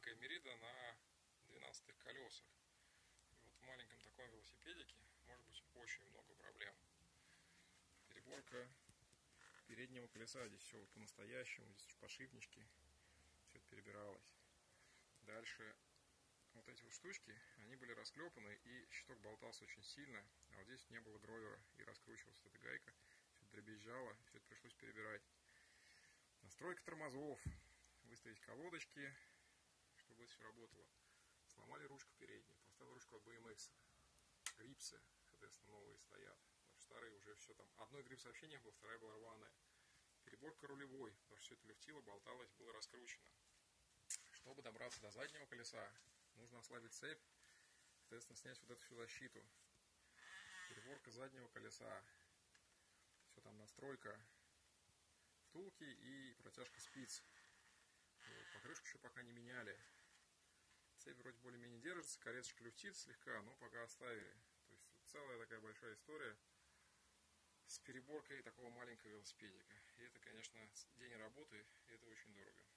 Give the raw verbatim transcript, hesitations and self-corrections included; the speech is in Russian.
маленькая Мерида на двенадцатых колесах. И вот в маленьком таком велосипедике может быть очень много проблем. Переборка переднего колеса, здесь все вот по-настоящему, здесь подшипнички, все это перебиралось. Дальше вот эти вот штучки, они были расклепаны, и щиток болтался очень сильно, а вот здесь не было гровера, и раскручивалась эта гайка, все это дребезжало, все это пришлось перебирать. Настройка тормозов, выставить колодочки, чтобы это все работало. Сломали ручку переднюю, поставил ручку от би эм икс, грипсы, соответственно, новые стоят, потому что старые уже все там, одной грипс вообще не было, вторая была рваная. Переборка рулевой, потому что все это люфтило, болталось, было раскручено. Чтобы добраться до заднего колеса, нужно ослабить цепь, соответственно, снять вот эту всю защиту. Переборка заднего колеса, все там настройка втулки и протяжка спиц. Вот, покрышку еще пока не меняли. Цепь вроде более-менее держится, кареточка люфтит слегка, но пока оставили. То есть вот целая такая большая история с переборкой такого маленького велосипедика. И это, конечно, день работы, и это очень дорого.